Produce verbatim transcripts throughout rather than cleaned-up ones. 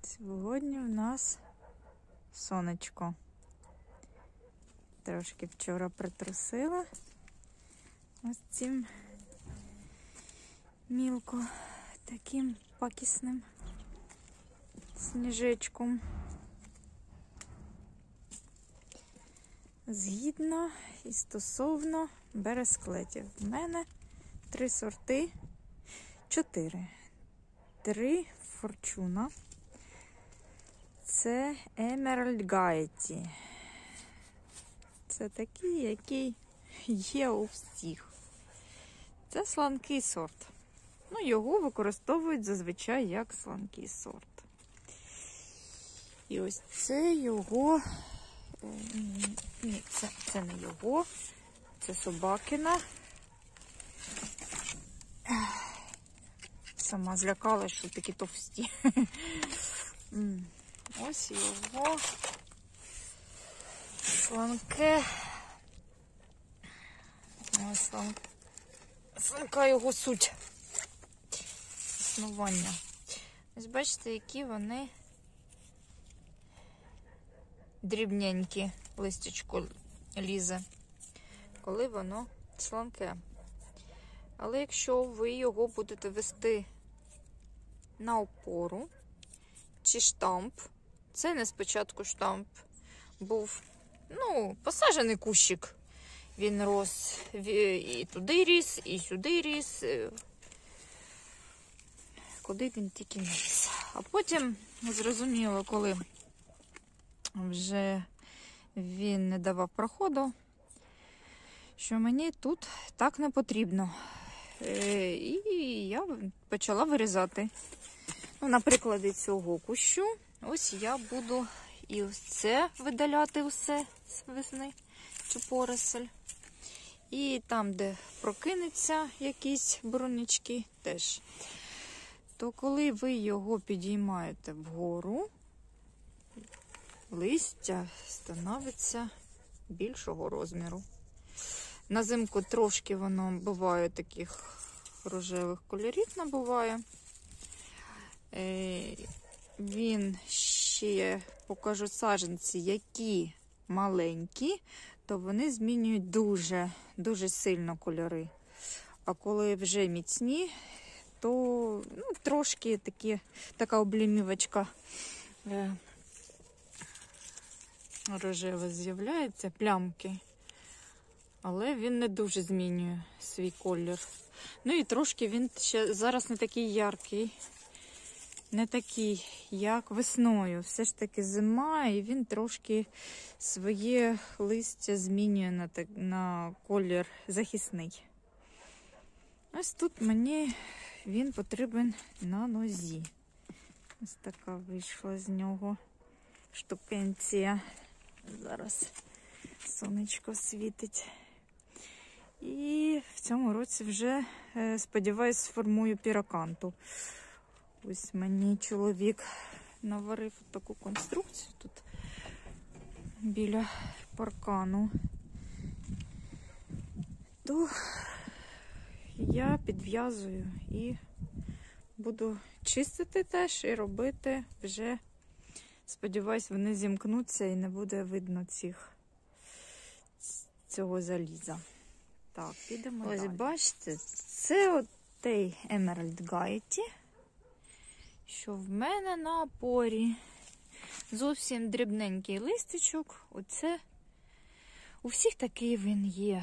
Сьогодні у нас сонечко. Трошки вчора притрусила ось цим мілко таким пакісним сніжечком. Згідно і стосовно бересклетів. У мене три сорти, чотири. Три Форчуна. Це Emerald Gaiety. Це такий, який є у всіх. Це сланкий сорт. Ну, його використовують зазвичай як сланкий сорт. І ось це його... Ні, це, це не його. Це собакина. Сама злякалась, що такі товсті. Ось його сланке. Ось слан... сланка його суть. Існування. Ось бачите, які вони дрібненькі, листячко лізе, коли воно сланке. Але якщо ви його будете вести на опору чи штамп, це не спочатку штамп був, ну, посаджений кущик. Він рос і туди ріс, і сюди ріс. Куди він тільки не ріс. А потім, зрозуміло, коли вже він не давав проходу, що мені тут так не потрібно. І я почала вирізати. Ну, наприклад, цього кущу. Ось я буду і ось це видаляти усе з весни, цю поросль. І там, де прокинеться якісь брунячки, теж. То коли ви його підіймаєте вгору, листя становиться більшого розміру. На зимку трошки воно буває таких рожевих кольорів набуває. Е, він ще, покажу саджанці, які маленькі, то вони змінюють дуже, дуже сильно кольори. А коли вже міцні, то ну, трошки такі, така облімівочка е, рожева з'являється, плямки. Але він не дуже змінює свій колір. Ну і трошки він ще зараз не такий яркий. Не такий, як весною. Все ж таки зима, і він трошки своє листя змінює на, так, на колір захисний. Ось тут мені він потрібен на нозі. Ось така вийшла з нього штукенція. Зараз сонечко світить. І в цьому році вже, сподіваюсь, сформую піраканту. Ось мені чоловік наварив таку конструкцію тут біля паркану. То я підв'язую і буду чистити теж і робити вже, сподіваюсь, вони зімкнуться і не буде видно цих, цього заліза. Так, підемо далі. Ось бачите, це от той Emerald Gaiety, що в мене на опорі. Зовсім дрібненький листочок. Оце у всіх такий він є.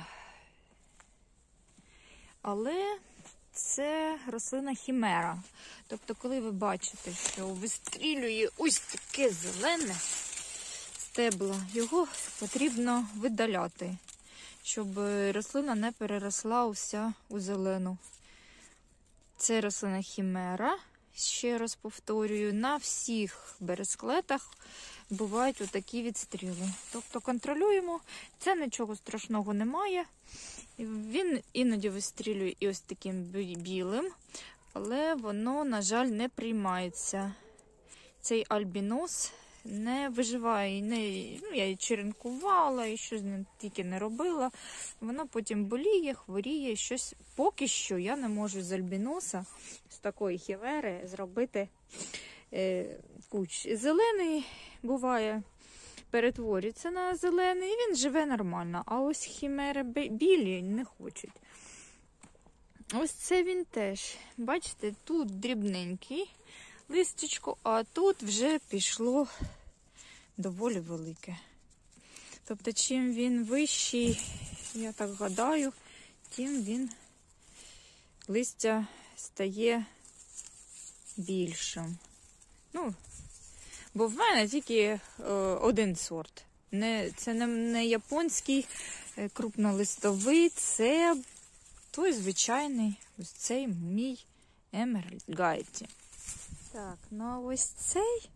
Але це рослина хімера. Тобто, коли ви бачите, що вистрілює ось таке зелене стебло, його потрібно видаляти, щоб рослина не переросла уся у зелену. Це рослина хімера. Ще раз повторюю, на всіх бересклетах бувають отакі відстріли. Тобто контролюємо, це нічого страшного немає. Він іноді вистрілює і ось таким білим, але воно, на жаль, не приймається. Цей альбінос не виживає. Не, ну, я і черенкувала, і щось тільки не робила. Воно потім боліє, хворіє, щось. Поки що я не можу з альбіноса, з такої хімери, зробити е, куч зелений буває, перетворюється на зелений, і він живе нормально. А ось хімери білі не хочуть. Ось це він теж. Бачите, тут дрібненький листечко, а тут вже пішло доволі велике. Тобто, чим він вищий, я так гадаю, тим він листя стає більшим. Ну, бо в мене тільки е, один сорт. Не, це не, не японський е, крупнолистовий, це той звичайний, ось цей мій Emerald Gaiety. Так, ну а ось цей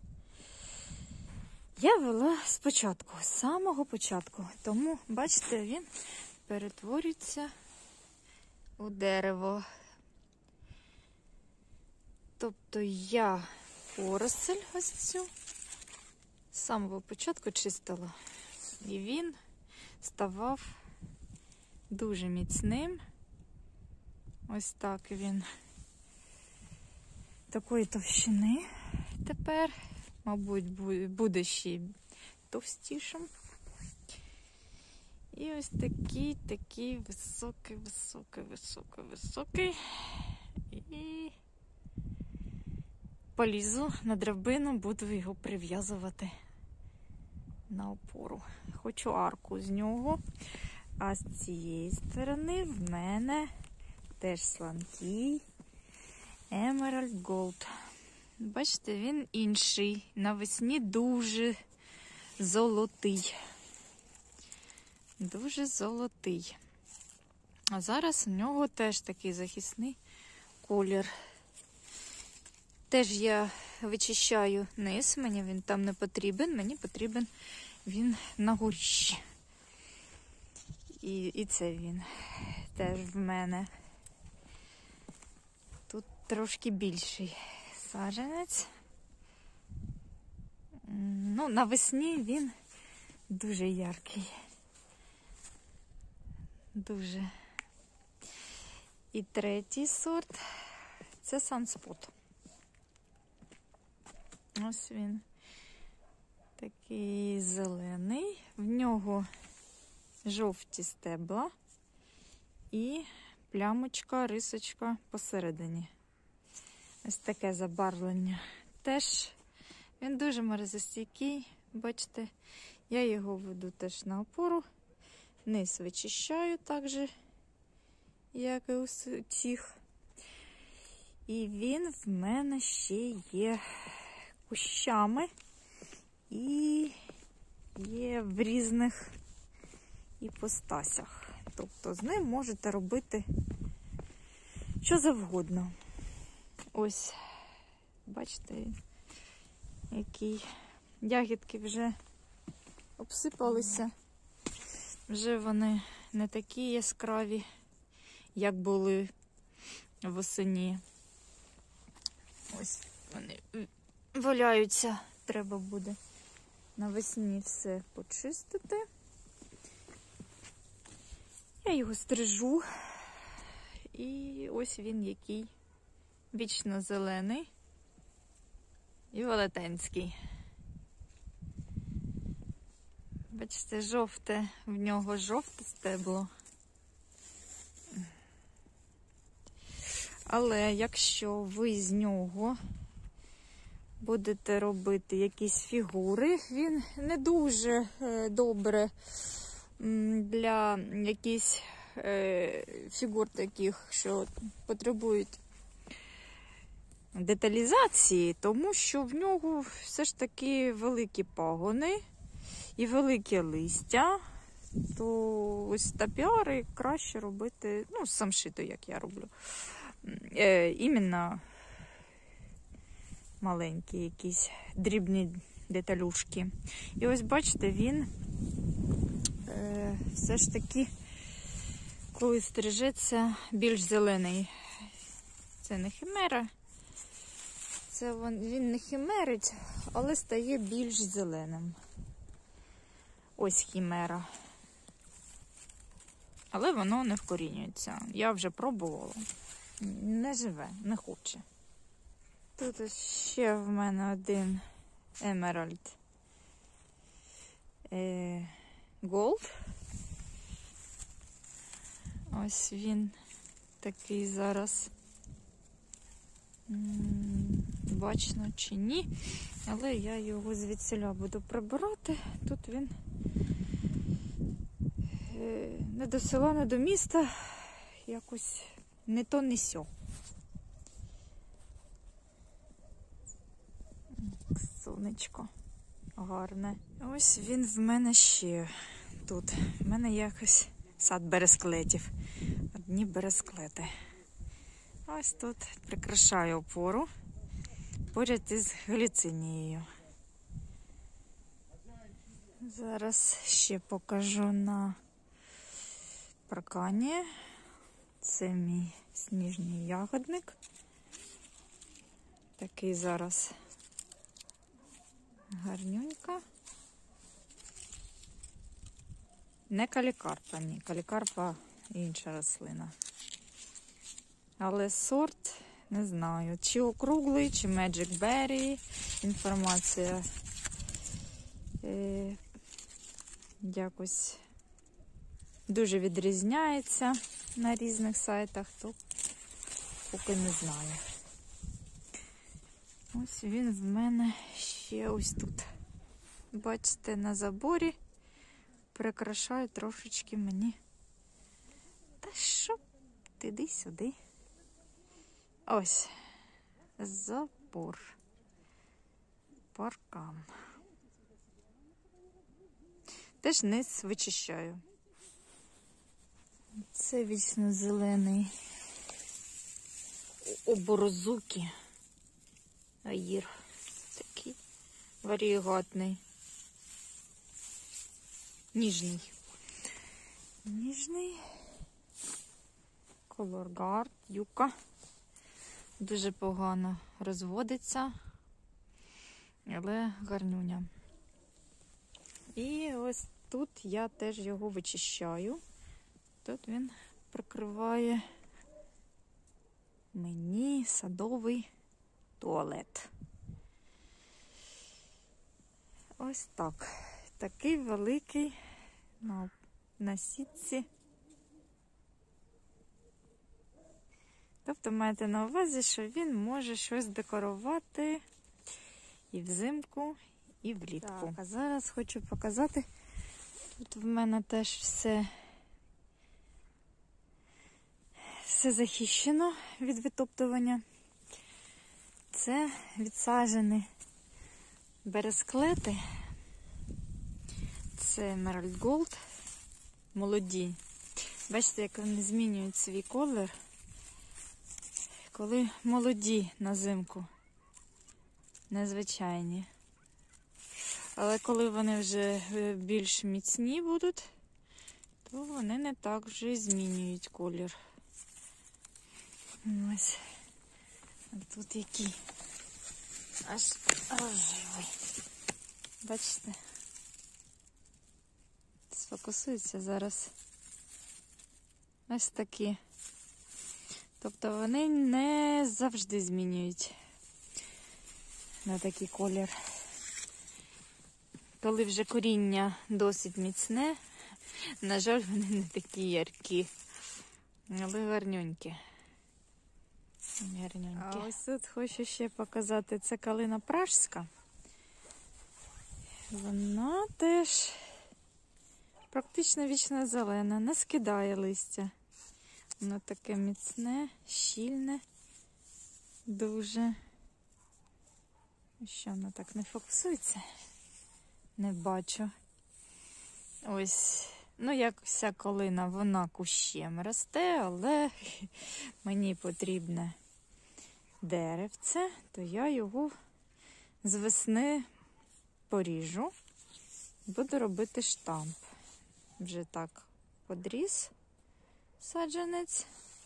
я вела спочатку, з самого початку. Тому, бачите, він перетворюється у дерево. Тобто я поросль ось цю з самого початку чистила. І він ставав дуже міцним. Ось так він такої товщини тепер. Мабуть, буде ще товстішим. І ось такий, такий високий, високий, високий, високий. І полізу на драбину, буду його прив'язувати на опору. Хочу арку з нього. А з цієї сторони в мене теж сланкий Emerald Gold. Бачите, він інший. Навесні дуже золотий. Дуже золотий. А зараз у нього теж такий захисний колір. Теж я вичищаю низ, мені він там не потрібен, мені потрібен він на горіщі. І, і це він теж в мене. Тут трошки більший саджанець. Ну, навесні він дуже яркий. Дуже. І третій сорт – це Sunspot. Ось він такий зелений. В нього жовті стебла і плямочка, рисочка посередині. Ось таке забарвлення. Теж він дуже морозостійкий. Бачите, я його веду теж на опору. Низ вичищаю так же, як і у цих. І він в мене ще є кущами і є в різних іпостасях. Тобто з ним можете робити що завгодно. Ось, бачите, які ягідки вже обсипалися. Вже вони не такі яскраві, як були восені. Ось вони валяються. Треба буде навесні все почистити. Я його стрижу. І ось він який вічно зелений і велетенський. Бачите, жовте, в нього жовте стебло. Але якщо ви з нього будете робити якісь фігури, він не дуже е, добре м, для якихось е, фігур таких, що потребують деталізації, тому що в нього все ж таки великі пагони і велике листя, то ось топіари краще робити, ну, самшиту, як я роблю. Е, іменно маленькі якісь дрібні деталюшки. І ось бачите, він е, все ж таки, коли стрижеться, більш зелений. Це не химера. Це він, він не химерить, але стає більш зеленим. Ось хімера. Але воно не вкорінюється. Я вже пробувала. Не живе, не хоче. Тут ось ще в мене один Emerald Gold. Ось він такий зараз. Бачно чи ні, але я його звідсіля буду прибирати. Тут він не до села, не до міста, якось не то, не сьо. Сонечко гарне. Ось він в мене ще тут. В мене якось сад бересклетів. Одні бересклети. Ось тут прикрашаю опору поряд із гліцинією. Зараз ще покажу на паркані. Це мій сніжний ягодник. Такий зараз гарнюнька. Не калікарпа, ні. Калікарпа інша рослина. Але сорт, не знаю, чи округлий, чи Magic Berry. Інформація е, якось дуже відрізняється на різних сайтах, то поки не знаю. Ось він в мене ще ось тут. Бачите, на заборі прикрашаю трошечки мені. Та що? Іди сюди. Ось. Забор. Паркан. Теж низ вичищаю. Це вічно зелений оборозуки. Аїр. Такий варігатний. Ніжний. Ніжний. Color Guard, юка. Дуже погано розводиться, але гарнюня. І ось тут я теж його вичищаю. Тут він прикриває мені садовий туалет. Ось так. Такий великий на, на сітці. Тобто маєте на увазі, що він може щось декорувати і взимку, і влітку. Так, а зараз хочу показати, тут в мене теж все, все захищено від витоптування. Це відсаджені бересклети. Це Emerald Gold. Молоді. Бачите, як вони змінюють свій колір. Коли молоді на зимку, незвичайні. Але коли вони вже більш міцні будуть, то вони не так вже змінюють колір. Ось. А тут які аж рожевий. Бачите? Сфокусується зараз. Ось такі. Тобто вони не завжди змінюють на такий колір. Коли вже коріння досить міцне, на жаль, вони не такі яркі, але гарненькі. Гарненькі. А ось тут хочу ще показати, це калина пражська. Вона теж практично вічно зелена, не скидає листя. Воно таке міцне, щільне, дуже. Що воно так не фокусується? Не бачу. Ось, ну як вся калина, вона кущем росте, але мені потрібне деревце, то я його з весни поріжу. Буду робити штамп. Вже так подріз саджанець.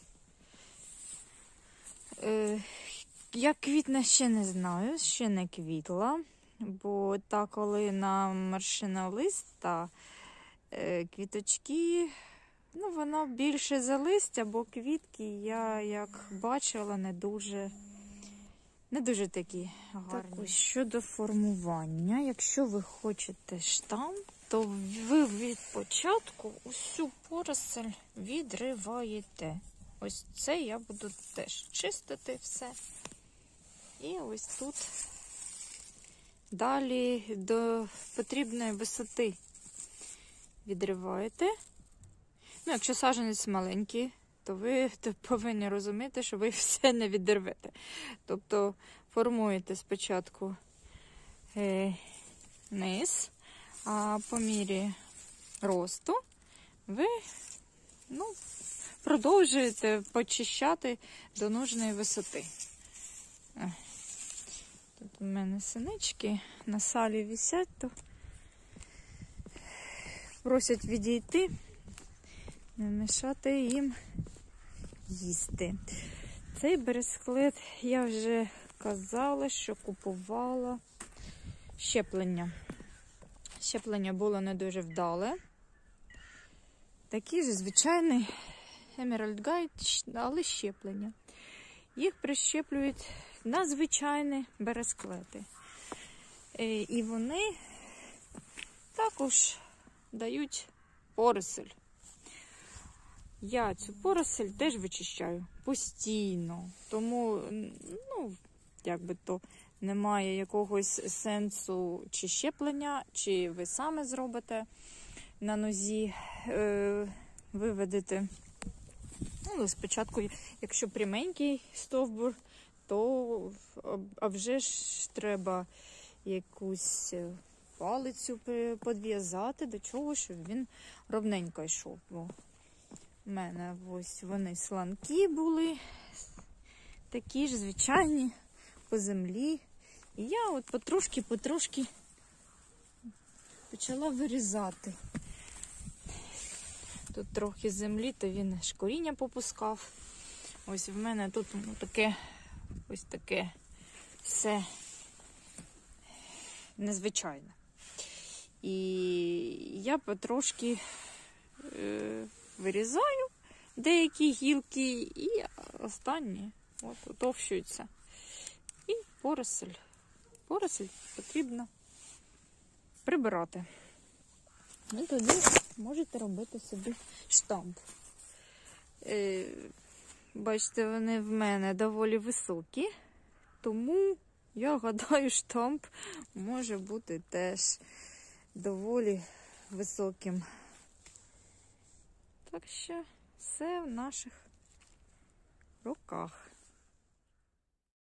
Е, як квітне, ще не знаю, ще не квітла, бо та калина маршинолиста, е, квіточки, ну воно більше за листя, бо квітки я, як бачила, не дуже Не дуже такі гарні. Так, ось щодо формування. Якщо ви хочете штамп, то ви від початку усю поросль відриваєте. Ось це я буду теж чистити все. І ось тут далі до потрібної висоти відриваєте. Ну, якщо саджанець маленький, то ви повинні розуміти, що ви все не відірвете. Тобто формуєте спочатку е, низ, а по мірі росту ви ну, продовжуєте почищати до нужної висоти. Тут у мене синички на салі висять, то просять відійти, не мішати їм їсти. Цей бересклет я вже казала, що купувала щеплення. Щеплення було не дуже вдале. Такий же звичайний Emerald Guide, але щеплення. Їх прищеплюють на звичайні бересклети. І вони також дають поросль. Я цю поросль теж вичищаю постійно. Тому, ну, якби то немає якогось сенсу чи щеплення, чи ви саме зробите на нозі, е, виведете. Ну, спочатку, якщо пряменький стовбур, то а вже ж треба якусь палицю підв'язати до чого, щоб він ровненько йшов. Бо у мене ось вони сланки були, такі ж звичайні, по землі. І я от потрошки-потрошки почала вирізати. Тут трохи землі, то він аж коріння попускав. Ось в мене тут ну, таке, ось таке все незвичайне. І я потрошки е, вирізаю деякі гілки і останні от, утовщуються. І поросль. Поросль потрібно прибирати. І тоді можете робити собі штамп. Е, бачите, вони в мене доволі високі, тому я гадаю, штамп може бути теж доволі високим. Так що все в наших руках.